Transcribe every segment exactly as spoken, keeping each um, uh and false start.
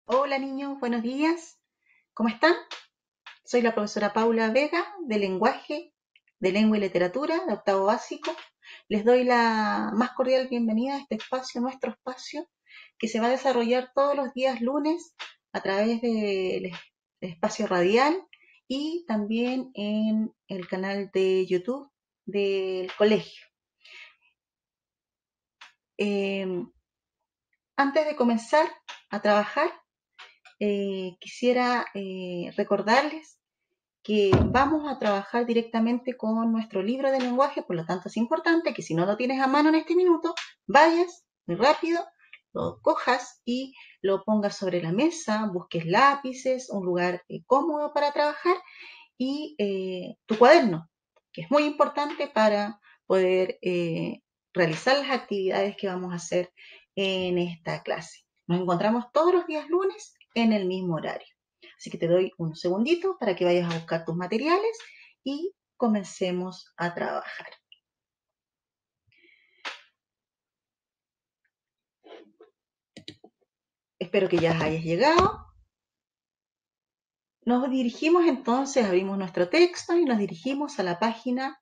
Hola niños, buenos días. ¿Cómo están? Soy la profesora Paula Vega de Lenguaje, de Lengua y Literatura, de octavo básico. Les doy la más cordial bienvenida a este espacio, nuestro espacio, que se va a desarrollar todos los días lunes a través del espacio radial y también en el canal de YouTube del colegio. Eh, Antes de comenzar a trabajar, eh, quisiera eh, recordarles que vamos a trabajar directamente con nuestro libro de lenguaje, por lo tanto es importante que si no lo tienes a mano en este minuto, vayas muy rápido, lo cojas y lo pongas sobre la mesa, busques lápices, un lugar eh, cómodo para trabajar y eh, tu cuaderno, que es muy importante para poder eh, realizar las actividades que vamos a hacer en esta clase. Nos encontramos todos los días lunes en el mismo horario. Así que te doy unos segunditos para que vayas a buscar tus materiales y comencemos a trabajar. Espero que ya hayas llegado. Nos dirigimos entonces, abrimos nuestro texto y nos dirigimos a la página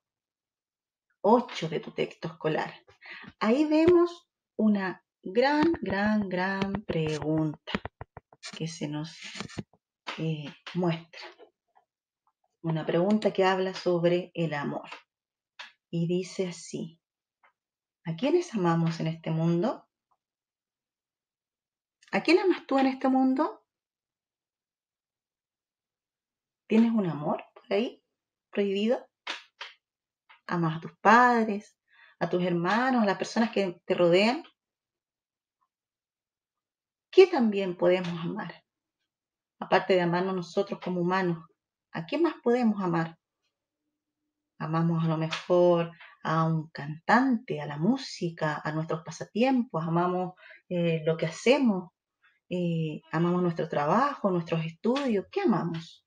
ocho de tu texto escolar. Ahí vemos una gran, gran, gran pregunta que se nos eh, muestra. Una pregunta que habla sobre el amor. Y dice así: ¿a quiénes amamos en este mundo? ¿A quién amas tú en este mundo? ¿Tienes un amor por ahí prohibido? ¿Amas a tus padres, a tus hermanos, a las personas que te rodean? ¿Qué también podemos amar? Aparte de amarnos nosotros como humanos, ¿a quién más podemos amar? Amamos a lo mejor a un cantante, a la música, a nuestros pasatiempos, amamos eh, lo que hacemos, eh, amamos nuestro trabajo, nuestros estudios. ¿Qué amamos?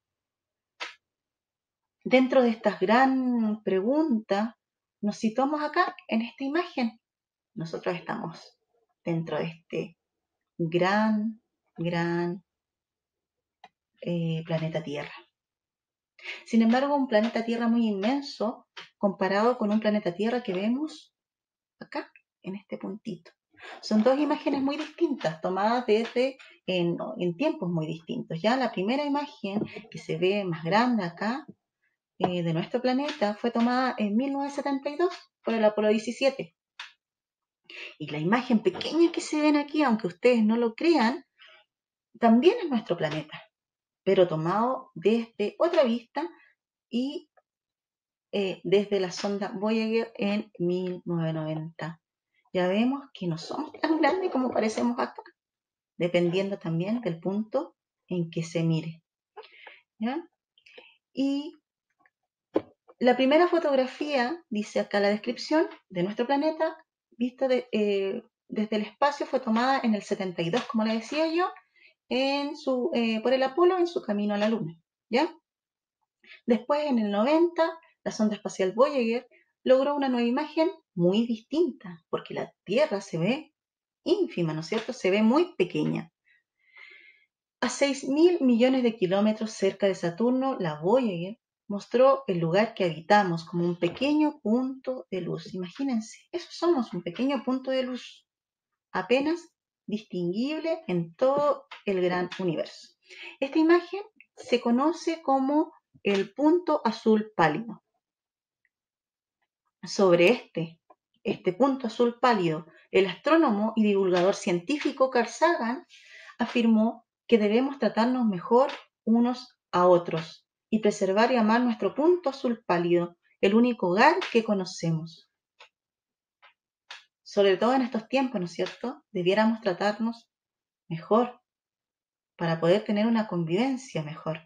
Dentro de estas gran preguntas, nos situamos acá en esta imagen. Nosotros estamos dentro de este gran, gran eh, planeta Tierra. Sin embargo, un planeta Tierra muy inmenso comparado con un planeta Tierra que vemos acá, en este puntito. Son dos imágenes muy distintas, tomadas desde en, en tiempos muy distintos. Ya la primera imagen, que se ve más grande acá, eh, de nuestro planeta, fue tomada en mil novecientos setenta y dos por el Apolo diecisiete. Y la imagen pequeña que se ven aquí, aunque ustedes no lo crean, también es nuestro planeta, pero tomado desde otra vista y eh, desde la sonda Voyager en mil novecientos noventa. Ya vemos que no somos tan grandes como parecemos acá, dependiendo también del punto en que se mire. ¿Ya? Y la primera fotografía, dice acá la descripción, de nuestro planeta, vista de, eh, desde el espacio, fue tomada en el setenta y dos, como le decía yo, en su, eh, por el Apolo en su camino a la Luna. ¿Ya? Después, en el noventa, la sonda espacial Voyager logró una nueva imagen muy distinta, porque la Tierra se ve ínfima, ¿no es cierto? Se ve muy pequeña. A seis mil millones de kilómetros cerca de Saturno, la Voyager mostró el lugar que habitamos como un pequeño punto de luz. Imagínense, eso somos, un pequeño punto de luz, apenas distinguible en todo el gran universo. Esta imagen se conoce como el punto azul pálido. Sobre este, este punto azul pálido, el astrónomo y divulgador científico Carl Sagan afirmó que debemos tratarnos mejor unos a otros y preservar y amar nuestro punto azul pálido, el único hogar que conocemos. Sobre todo en estos tiempos, ¿no es cierto? Debiéramos tratarnos mejor para poder tener una convivencia mejor.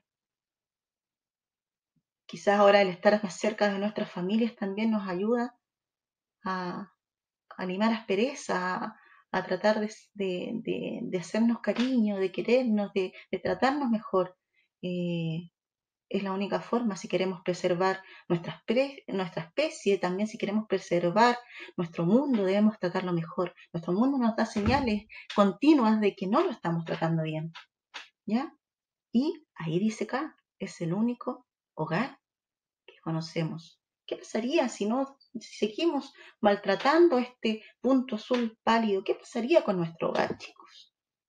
Quizás ahora el estar más cerca de nuestras familias también nos ayuda a, a limar aspereza, a, a tratar de, de, de, de, hacernos cariño, de querernos, de, de tratarnos mejor. Eh, es la única forma si queremos preservar nuestra, nuestra especie, también si queremos preservar nuestro mundo, debemos tratarlo mejor. Nuestro mundo nos da señales continuas de que no lo estamos tratando bien, ¿ya? Y ahí dice acá, es el único hogar que conocemos. ¿Qué pasaría si no si seguimos maltratando este punto azul pálido? ¿Qué pasaría con nuestro hogar, chicos?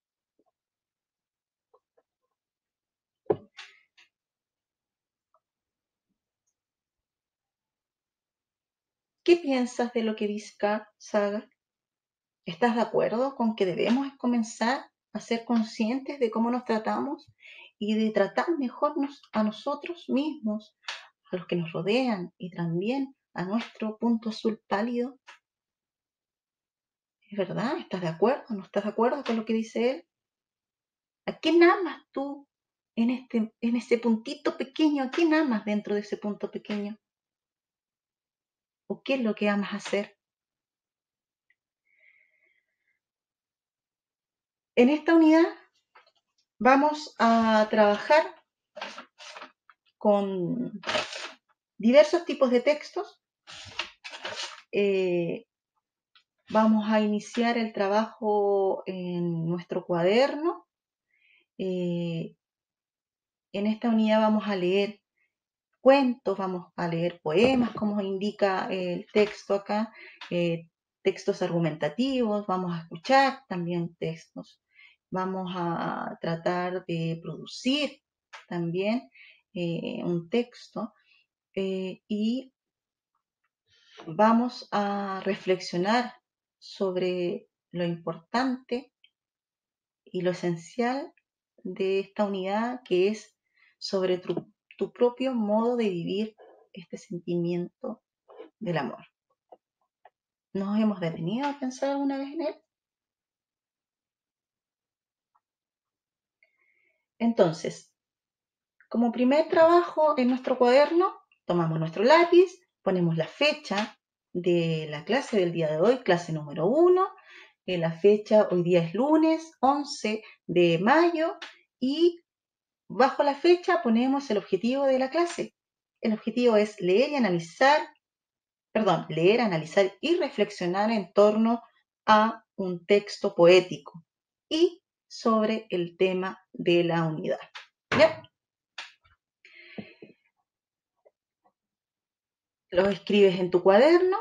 ¿Qué piensas de lo que dice acá, Saga? ¿Estás de acuerdo con que debemos comenzar a ser conscientes de cómo nos tratamos y de tratar mejor a nosotros mismos, a los que nos rodean y también a nuestro punto azul pálido? ¿Es verdad? ¿Estás de acuerdo? ¿No estás de acuerdo con lo que dice él? ¿A quién amas tú en este, en ese puntito pequeño? ¿A quién amas dentro de ese punto pequeño? ¿O qué es lo que amas hacer? En esta unidad vamos a trabajar con diversos tipos de textos. Eh, vamos a iniciar el trabajo en nuestro cuaderno. Eh, en esta unidad vamos a leer cuentos, vamos a leer poemas, como indica el texto acá, eh, textos argumentativos, vamos a escuchar también textos, vamos a tratar de producir también eh, un texto eh, y vamos a reflexionar sobre lo importante y lo esencial de esta unidad, que es sobre tu, tu propio modo de vivir este sentimiento del amor. ¿Nos hemos detenido a pensar alguna vez en él? Entonces, como primer trabajo en nuestro cuaderno, tomamos nuestro lápiz, ponemos la fecha de la clase del día de hoy, clase número uno. Eh, la fecha hoy día es lunes once de mayo y bajo la fecha ponemos el objetivo de la clase. El objetivo es leer y analizar, perdón, leer, analizar y reflexionar en torno a un texto poético y sobre el tema de la unidad. ¿Ya? Lo escribes en tu cuaderno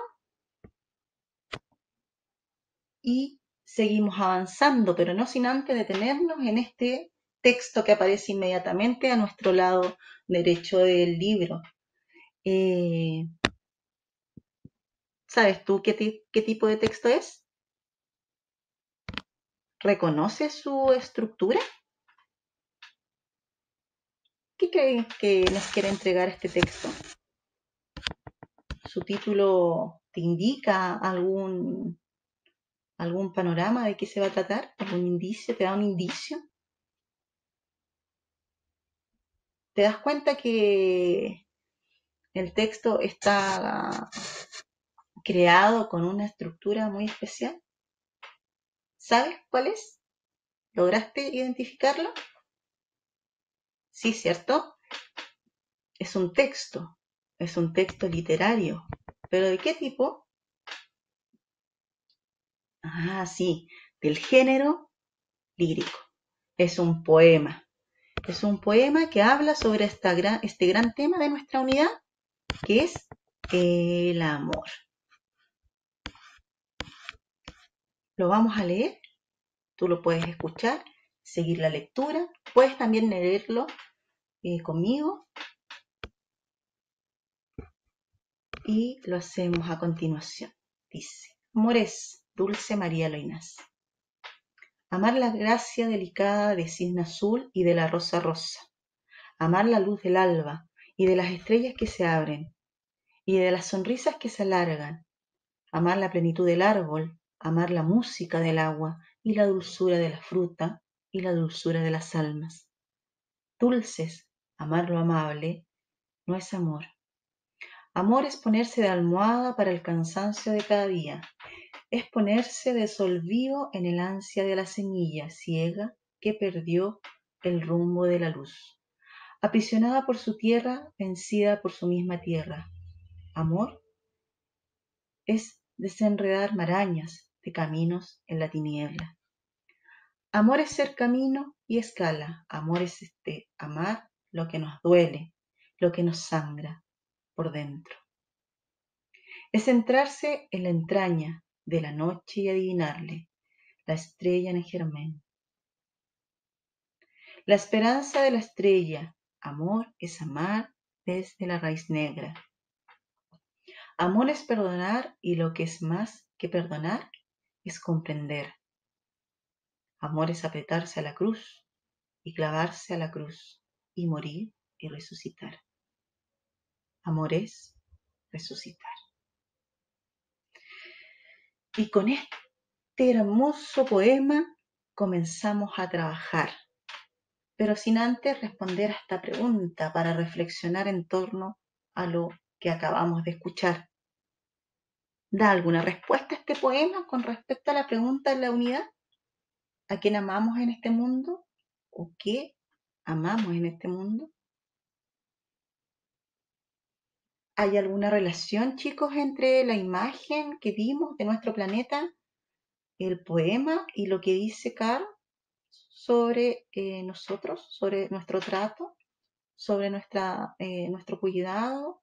y seguimos avanzando, pero no sin antes detenernos en este texto que aparece inmediatamente a nuestro lado derecho del libro. Eh, ¿Sabes tú qué, qué tipo de texto es? ¿Reconoces su estructura? ¿Qué crees que nos quiere entregar este texto? ¿Su título te indica algún, algún panorama de qué se va a tratar? ¿Algún indicio? ¿Te da un indicio? ¿Te das cuenta que el texto está creado con una estructura muy especial? ¿Sabes cuál es? ¿Lograste identificarlo? Sí, ¿cierto? Es un texto, es un texto literario. ¿Pero de qué tipo? Ah, sí, del género lírico. Es un poema. Es un poema que habla sobre esta gran, este gran tema de nuestra unidad, que es el amor. Lo vamos a leer, tú lo puedes escuchar, seguir la lectura, puedes también leerlo eh, conmigo y lo hacemos a continuación. Dice, amor es, Dulce María Loinás. Amar la gracia delicada de cisne azul y de la rosa rosa. Amar la luz del alba y de las estrellas que se abren y de las sonrisas que se alargan. Amar la plenitud del árbol, amar la música del agua y la dulzura de la fruta y la dulzura de las almas. Dulces, amar lo amable, no es amor. Amor es ponerse de almohada para el cansancio de cada día. Es ponerse de solvío en el ansia de la semilla ciega que perdió el rumbo de la luz. aprisionada por su tierra, vencida por su misma tierra. Amor es desenredar marañas de caminos en la tiniebla. Amor es ser camino y escala. Amor es este, amar lo que nos duele, lo que nos sangra por dentro. Es centrarse en la entraña de la noche y adivinarle la estrella en el germen. La esperanza de la estrella. Amor es amar desde la raíz negra. Amor es perdonar y lo que es más que perdonar es comprender. Amor es apretarse a la cruz y clavarse a la cruz y morir y resucitar. Amor es resucitar. Y con este hermoso poema comenzamos a trabajar, pero sin antes responder a esta pregunta para reflexionar en torno a lo que acabamos de escuchar. ¿Da alguna respuesta a este poema con respecto a la pregunta de la unidad? ¿A quién amamos en este mundo? ¿O qué amamos en este mundo? ¿Hay alguna relación, chicos, entre la imagen que vimos de nuestro planeta, el poema y lo que dice Carl sobre eh, nosotros, sobre nuestro trato, sobre nuestra, eh, nuestro cuidado?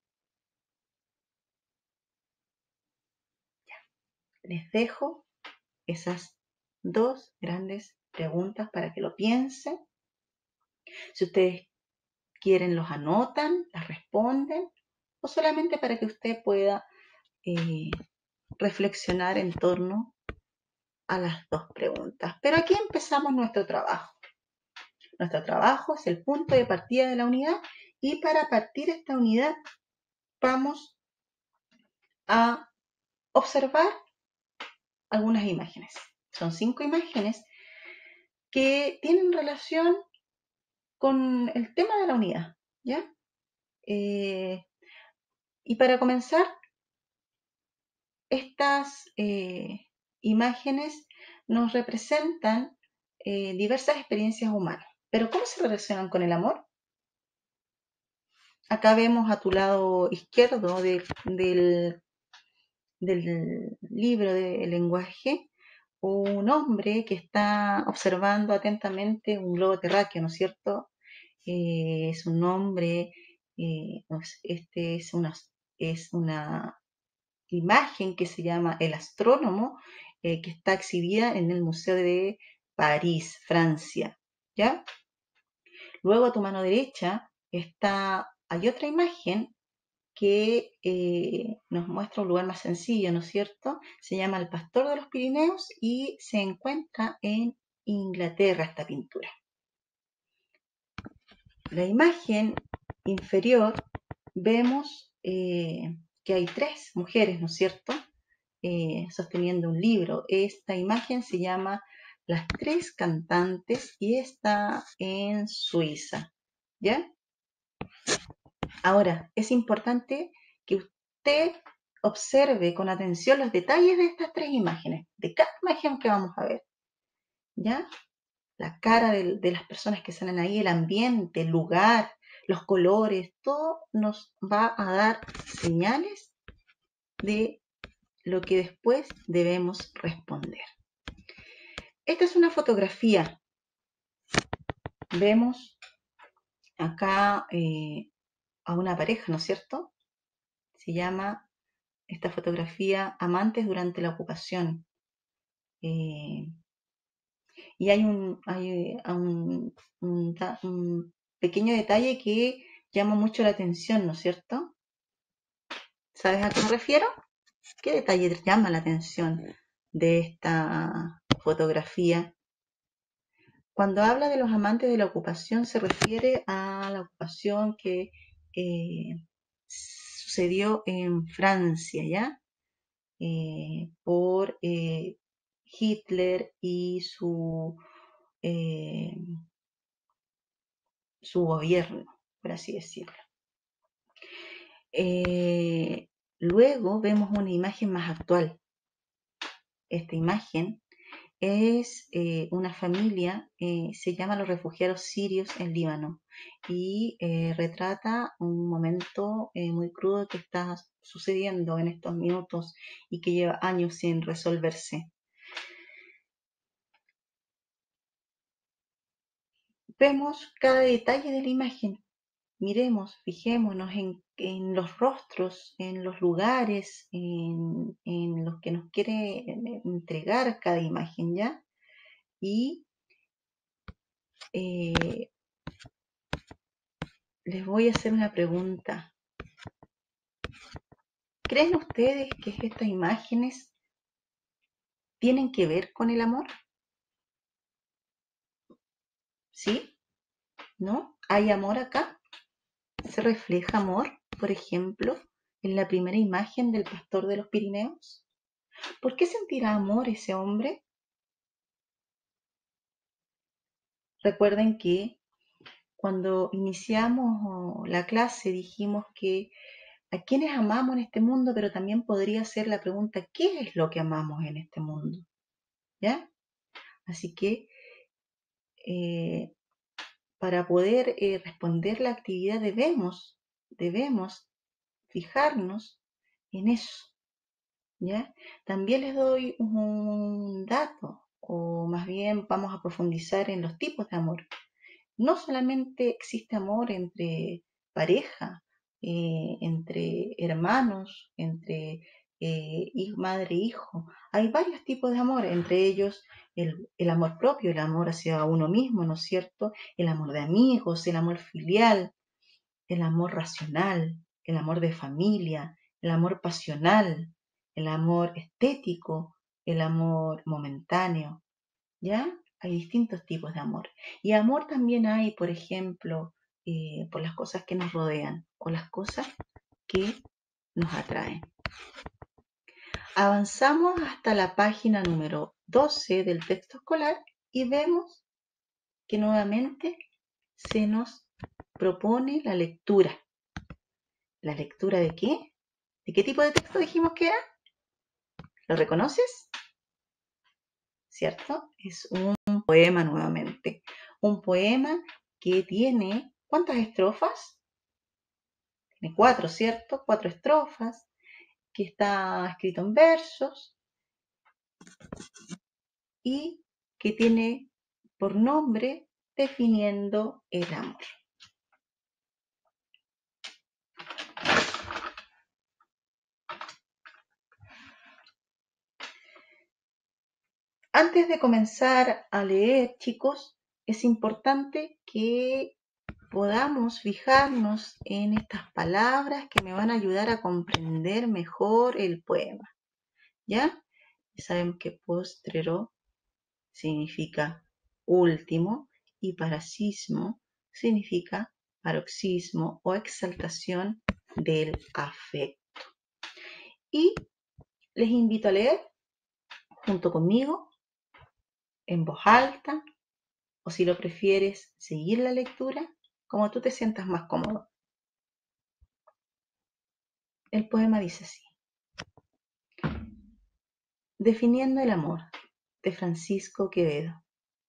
Les dejo esas dos grandes preguntas para que lo piensen. Si ustedes quieren, los anotan, las responden, o solamente para que usted pueda eh, reflexionar en torno a las dos preguntas. Pero aquí empezamos nuestro trabajo. Nuestro trabajo es el punto de partida de la unidad y para partir esta unidad vamos a observar algunas imágenes. Son cinco imágenes que tienen relación con el tema de la unidad, ¿ya? Eh, y para comenzar, estas eh, imágenes nos representan eh, diversas experiencias humanas. Pero ¿cómo se relacionan con el amor? Acá vemos a tu lado izquierdo de, del, del libro de lenguaje un hombre que está observando atentamente un globo terráqueo, ¿no es cierto? Eh, es un hombre, eh, este es una, es una imagen que se llama El Astrónomo, eh, que está exhibida en el Museo de París, Francia, ¿ya? Luego a tu mano derecha está, hay otra imagen que eh, nos muestra un lugar más sencillo, ¿no es cierto? Se llama El Pastor de los Pirineos y se encuentra en Inglaterra esta pintura. La imagen inferior vemos eh, que hay tres mujeres, ¿no es cierto? Eh, sosteniendo un libro. Esta imagen se llama Las Tres Cantantes y está en Suiza, ¿ya? Ahora, es importante que usted observe con atención los detalles de estas tres imágenes, de cada imagen que vamos a ver, ¿ya? La cara de, de las personas que salen ahí, el ambiente, el lugar, los colores, todo nos va a dar señales de lo que después debemos responder. Esta es una fotografía. Vemos acá eh, a una pareja, ¿no es cierto? Se llama esta fotografía Amantes durante la ocupación. Eh, y hay, un, hay un, un, un pequeño detalle que llama mucho la atención, ¿no es cierto? ¿Sabes a qué me refiero? ¿Qué detalle te llama la atención de esta fotografía? Cuando habla de los amantes de la ocupación se refiere a la ocupación que eh, sucedió en Francia, ¿ya? Eh, por eh, Hitler y su, eh, su gobierno, por así decirlo. Eh, luego vemos una imagen más actual. Esta imagen es eh, una familia, eh, se llama Los Refugiados Sirios en Líbano, y eh, retrata un momento eh, muy crudo que está sucediendo en estos minutos y que lleva años sin resolverse. Vemos cada detalle de la imagen, miremos, fijémonos en, en los rostros, en los lugares, en, en los que nos quiere entregar cada imagen, ¿ya? Y eh, les voy a hacer una pregunta. ¿Creen ustedes que estas imágenes tienen que ver con el amor? ¿Sí? ¿No? ¿Hay amor acá? ¿Se refleja amor, por ejemplo, en la primera imagen del pastor de los Pirineos? ¿Por qué sentirá amor ese hombre? Recuerden que cuando iniciamos la clase dijimos que a quienes amamos en este mundo, pero también podría ser la pregunta, ¿qué es lo que amamos en este mundo? ¿Ya? Así que eh, para poder eh, responder la actividad debemos, debemos fijarnos en eso, ¿ya? También les doy un dato, o más bien vamos a profundizar en los tipos de amor. No solamente existe amor entre pareja, eh, entre hermanos, entre eh, madre e hijo. Hay varios tipos de amor, entre ellos el, el amor propio, el amor hacia uno mismo, ¿no es cierto? El amor de amigos, el amor filial, el amor racional, el amor de familia, el amor pasional, el amor estético, el amor momentáneo, ¿ya? Hay distintos tipos de amor. Y amor también hay, por ejemplo, eh, por las cosas que nos rodean o las cosas que nos atraen. Avanzamos hasta la página número doce del texto escolar y vemos que nuevamente se nos propone la lectura. ¿La lectura de qué? ¿De qué tipo de texto dijimos que era? ¿Lo reconoces? ¿Cierto? Es un poema nuevamente. Un poema que tiene, ¿cuántas estrofas? Tiene cuatro, ¿cierto? Cuatro estrofas, que está escrito en versos y que tiene por nombre Definiendo el amor. Antes de comenzar a leer, chicos, es importante que podamos fijarnos en estas palabras que me van a ayudar a comprender mejor el poema, ¿ya? Ya saben que postrero significa último y paroxismo significa paroxismo o exaltación del afecto. Y les invito a leer junto conmigo en voz alta, o si lo prefieres, seguir la lectura como tú te sientas más cómodo. El poema dice así: Definiendo el amor, de Francisco Quevedo.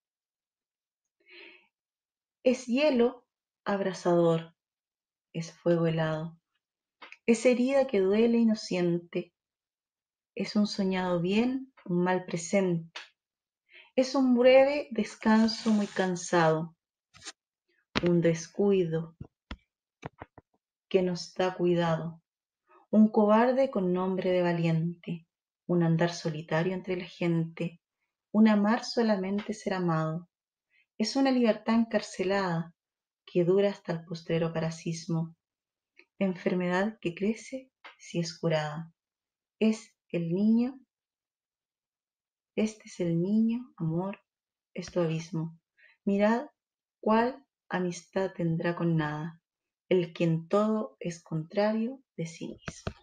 Es hielo abrasador, es fuego helado, es herida que duele y no siente, es un soñado bien, un mal presente, es un breve descanso muy cansado, un descuido que nos da cuidado, un cobarde con nombre de valiente, un andar solitario entre la gente, un amar solamente ser amado, es una libertad encarcelada que dura hasta el postrero paroxismo, enfermedad que crece si es curada. Es el niño, este es el niño, amor, es tu abismo. Mirad cuál amistad tendrá con nada, el que en todo es contrario de sí mismo.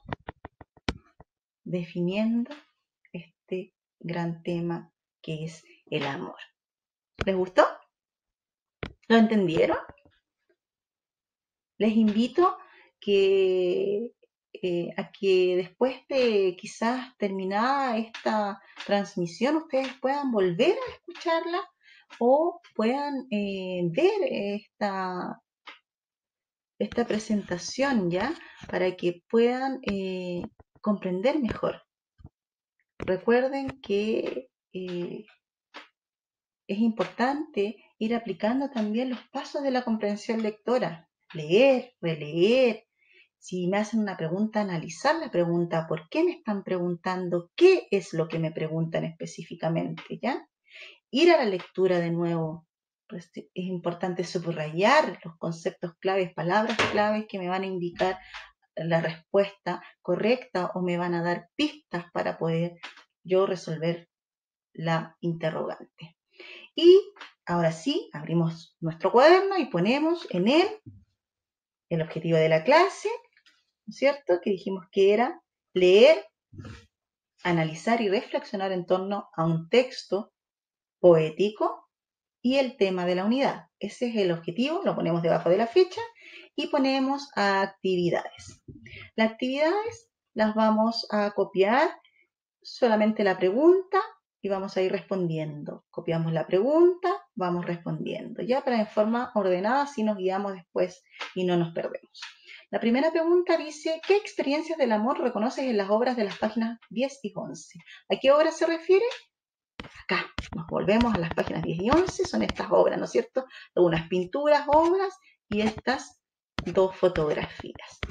Definiendo este gran tema que es el amor. ¿Les gustó? ¿Lo entendieron? Les invito que eh, a que después de quizás terminada esta transmisión ustedes puedan volver a escucharla o puedan eh, ver esta, esta presentación ya para que puedan eh, comprender mejor. Recuerden que eh, es importante ir aplicando también los pasos de la comprensión lectora. Leer, releer. Si me hacen una pregunta, analizar la pregunta. ¿Por qué me están preguntando? ¿Qué es lo que me preguntan específicamente? ¿Ya? Ir a la lectura de nuevo. Pues es importante subrayar los conceptos claves, palabras claves que me van a indicar la respuesta correcta o me van a dar pistas para poder yo resolver la interrogante. Y ahora sí, abrimos nuestro cuaderno y ponemos en él el objetivo de la clase, ¿no es cierto? Que dijimos que era leer, analizar y reflexionar en torno a un texto poético y el tema de la unidad. Ese es el objetivo, lo ponemos debajo de la ficha y ponemos actividades. Las actividades las vamos a copiar solamente la pregunta y vamos a ir respondiendo. Copiamos la pregunta, vamos respondiendo, ya para en forma ordenada, así nos guiamos después y no nos perdemos. La primera pregunta dice, ¿qué experiencias del amor reconoces en las obras de las páginas diez y once? ¿A qué obras se refiere? Acá, nos volvemos a las páginas diez y once, son estas obras, ¿no es cierto? Unas pinturas, obras y estas dos fotografías.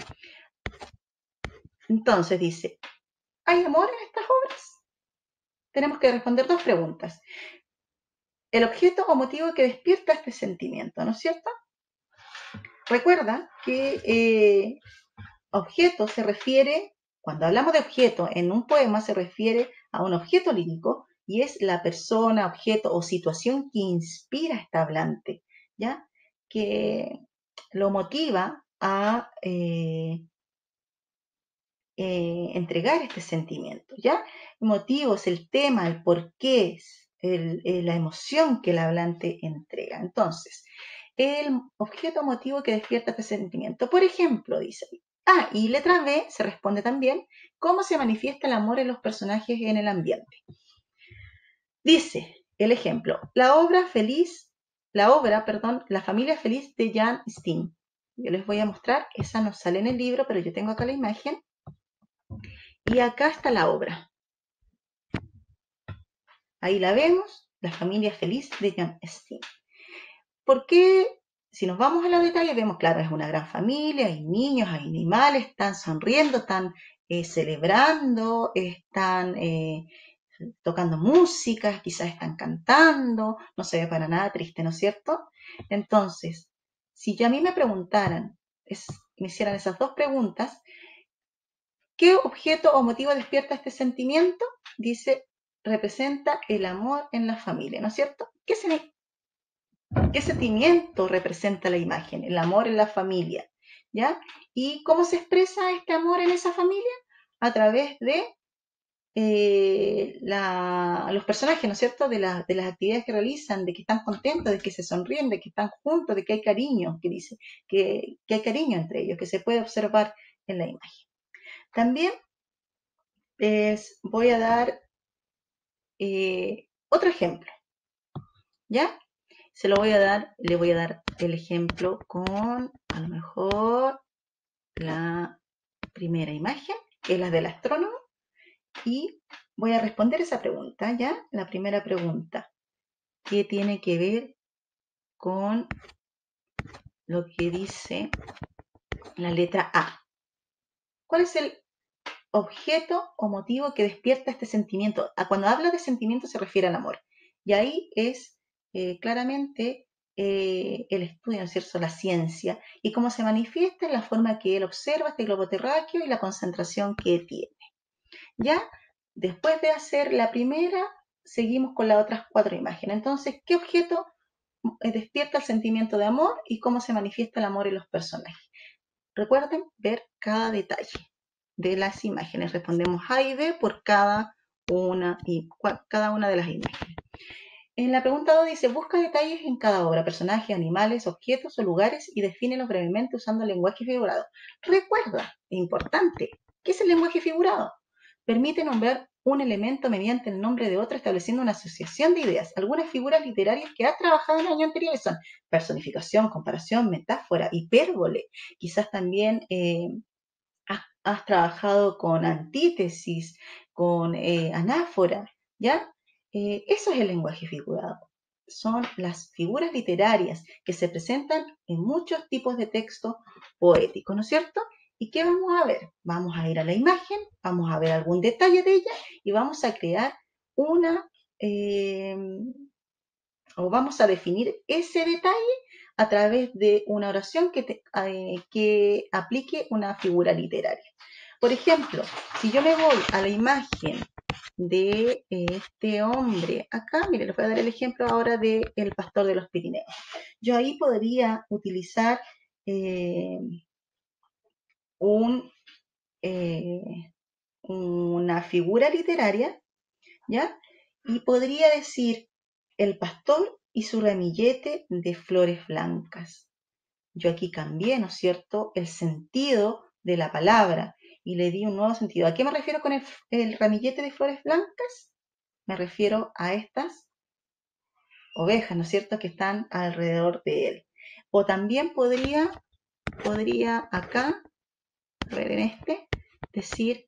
Entonces dice, ¿hay amor en estas obras? Tenemos que responder dos preguntas. El objeto o motivo que despierta este sentimiento, ¿no es cierto? Recuerda que eh, objeto se refiere, cuando hablamos de objeto en un poema se refiere a un objeto lírico y es la persona, objeto o situación que inspira a esta hablante, ¿ya? Que lo motiva a eh, eh, entregar este sentimiento, ¿ya? El motivo es el tema, el porqué, es el, el, la emoción que el hablante entrega. Entonces, el objeto motivo que despierta este sentimiento. Por ejemplo, dice, ah, y letra B se responde también, ¿cómo se manifiesta el amor en los personajes en el ambiente? Dice, el ejemplo, la obra feliz, la obra, perdón, La familia feliz de Jan Steen. Yo les voy a mostrar, esa no sale en el libro, pero yo tengo acá la imagen. Y acá está la obra. Ahí la vemos, La familia feliz de Jan Steen. ¿Por qué? Si nos vamos a los detalles, vemos, claro, es una gran familia, hay niños, hay animales, están sonriendo, están eh, celebrando, están eh, tocando música, quizás están cantando, no se ve para nada triste, ¿no es cierto? Entonces, si ya a mí me preguntaran, es, me hicieran esas dos preguntas, ¿qué objeto o motivo despierta este sentimiento? Dice, representa el amor en la familia, ¿no es cierto? ¿Qué, se, ¿Qué sentimiento representa la imagen? El amor en la familia, ¿ya? ¿Y cómo se expresa este amor en esa familia? A través de eh, la, los personajes, ¿no es cierto? De, la, de las actividades que realizan, de que están contentos, de que se sonríen, de que están juntos, de que hay cariño, que dice, que, que hay cariño entre ellos, que se puede observar en la imagen. También les voy a dar eh, otro ejemplo, ¿ya? Se lo voy a dar, le voy a dar el ejemplo con, a lo mejor, la primera imagen, que es la del astrónomo, y voy a responder esa pregunta, ¿ya? La primera pregunta, ¿qué tiene que ver con lo que dice la letra A? ¿Cuál es el objeto o motivo que despierta este sentimiento? Cuando habla de sentimiento se refiere al amor. Y ahí es eh, claramente eh, el estudio, ¿no es cierto?, la ciencia, y cómo se manifiesta en la forma que él observa este globo terráqueo y la concentración que tiene. Ya, después de hacer la primera, seguimos con las otras cuatro imágenes. Entonces, ¿qué objeto despierta el sentimiento de amor y cómo se manifiesta el amor en los personajes? Recuerden ver cada detalle de las imágenes. Respondemos A y B por cada una, y, cada una de las imágenes. En la pregunta dos dice, busca detalles en cada obra, personajes, animales, objetos o lugares y defínelos brevemente usando el lenguaje figurado. Recuerda, importante, ¿qué es el lenguaje figurado? Permite nombrar un elemento mediante el nombre de otro, estableciendo una asociación de ideas. Algunas figuras literarias que has trabajado en el año anterior son personificación, comparación, metáfora, hipérbole. Quizás también eh, has, has, trabajado con antítesis, con eh, anáfora, ¿ya? Eh, eso es el lenguaje figurado. Son las figuras literarias que se presentan en muchos tipos de textos poéticos, ¿no es cierto? ¿Y qué vamos a ver? Vamos a ir a la imagen, vamos a ver algún detalle de ella y vamos a crear una, eh, o vamos a definir ese detalle a través de una oración que, te, eh, que aplique una figura literaria. Por ejemplo, si yo me voy a la imagen de este hombre, acá, mire, les voy a dar el ejemplo ahora de El Pastor de los Pirineos. Yo ahí podría utilizar eh, un, eh, una figura literaria, ¿ya? Y podría decir el pastor y su ramillete de flores blancas. Yo aquí cambié, ¿no es cierto?, el sentido de la palabra y le di un nuevo sentido. ¿A qué me refiero con el, el ramillete de flores blancas? Me refiero a estas ovejas, ¿no es cierto?, que están alrededor de él. O también podría, podría acá, a ver en este, decir,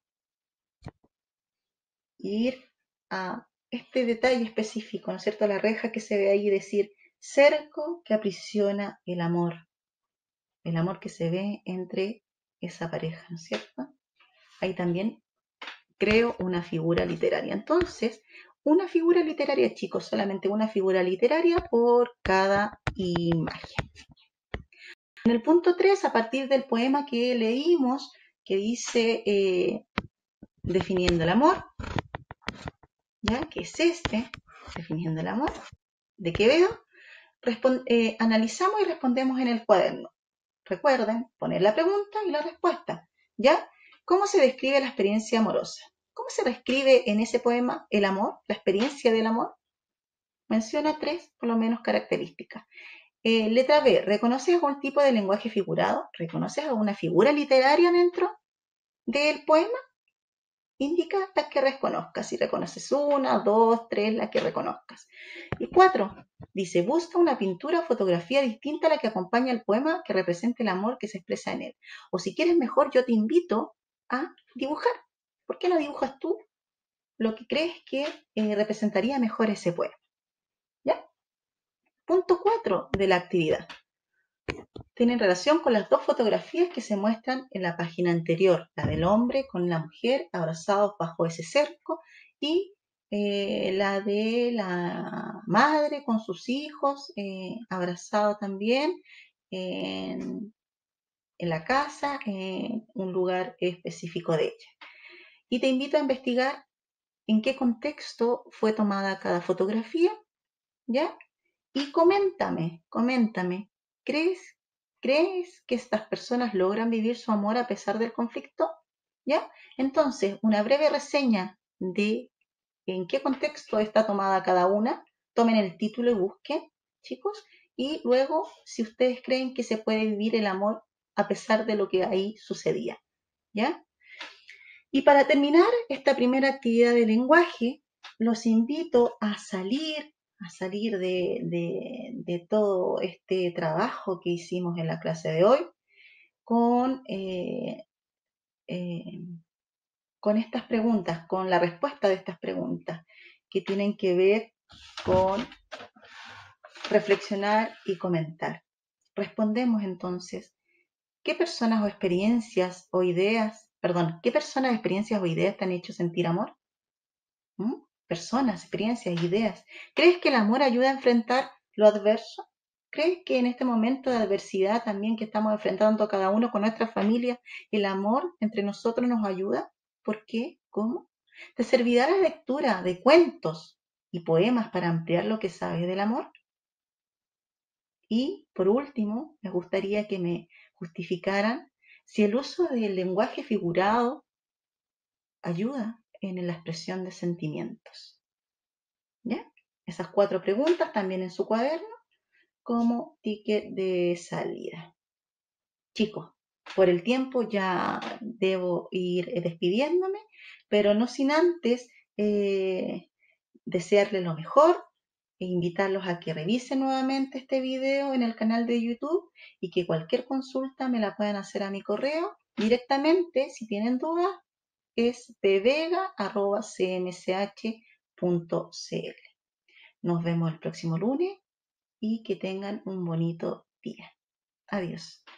ir a este detalle específico, ¿no es cierto?, la reja que se ve ahí, decir, cerco que aprisiona el amor, el amor que se ve entre esa pareja, ¿no es cierto? Ahí también creo una figura literaria. Entonces, una figura literaria, chicos, solamente una figura literaria por cada imagen. En el punto tres, a partir del poema que leímos, que dice eh, definiendo el amor, ¿ya? Que es este, definiendo el amor, de Quevedo, eh, analizamos y respondemos en el cuaderno. Recuerden poner la pregunta y la respuesta, ¿ya? ¿Cómo se describe la experiencia amorosa? ¿Cómo se describe en ese poema el amor, la experiencia del amor? Menciona tres, por lo menos, características. Eh, letra B, ¿reconoces algún tipo de lenguaje figurado? ¿Reconoces alguna figura literaria dentro del poema? Indica las que reconozcas. Si reconoces una, dos, tres, las que reconozcas. Y cuatro, dice, busca una pintura o fotografía distinta a la que acompaña el poema que represente el amor que se expresa en él. O si quieres mejor, yo te invito a dibujar. ¿Por qué no dibujas tú lo que crees que eh, representaría mejor ese poema? ¿Ya? Punto cuatro de la actividad. Tienen relación con las dos fotografías que se muestran en la página anterior, la del hombre con la mujer abrazados bajo ese cerco y eh, la de la madre con sus hijos eh, abrazados también en, en la casa, en un lugar específico de ella. Y te invito a investigar en qué contexto fue tomada cada fotografía, ¿ya? Y coméntame, coméntame, ¿crees, ¿crees que estas personas logran vivir su amor a pesar del conflicto? ¿Ya? Entonces, una breve reseña de en qué contexto está tomada cada una. Tomen el título y busquen, chicos. Y luego, si ustedes creen que se puede vivir el amor a pesar de lo que ahí sucedía. ¿Ya? Y para terminar esta primera actividad de lenguaje, los invito a salir, a salir de, de, de todo este trabajo que hicimos en la clase de hoy con, eh, eh, con estas preguntas, con la respuesta de estas preguntas que tienen que ver con reflexionar y comentar. Respondemos entonces, ¿qué personas o experiencias o ideas, perdón, qué personas, experiencias o ideas te han hecho sentir amor? ¿Mm? Personas, experiencias, ideas. ¿Crees que el amor ayuda a enfrentar lo adverso? ¿Crees que en este momento de adversidad también que estamos enfrentando cada uno con nuestra familia, el amor entre nosotros nos ayuda? ¿Por qué? ¿Cómo? ¿Te servirá la lectura de cuentos y poemas para ampliar lo que sabes del amor? Y por último, me gustaría que me justificaran si el uso del lenguaje figurado ayuda en la expresión de sentimientos. ¿Ya? esas cuatro preguntas también en su cuaderno como ticket de salida. Chicos, por el tiempo ya debo ir eh, despidiéndome, pero no sin antes eh, desearles lo mejor e invitarlos a que revisen nuevamente este video en el canal de YouTube y que cualquier consulta me la puedan hacer a mi correo directamente. Si tienen dudas, es pvega arroba c m c h punto c l. Nos vemos el próximo lunes y que tengan un bonito día. Adiós.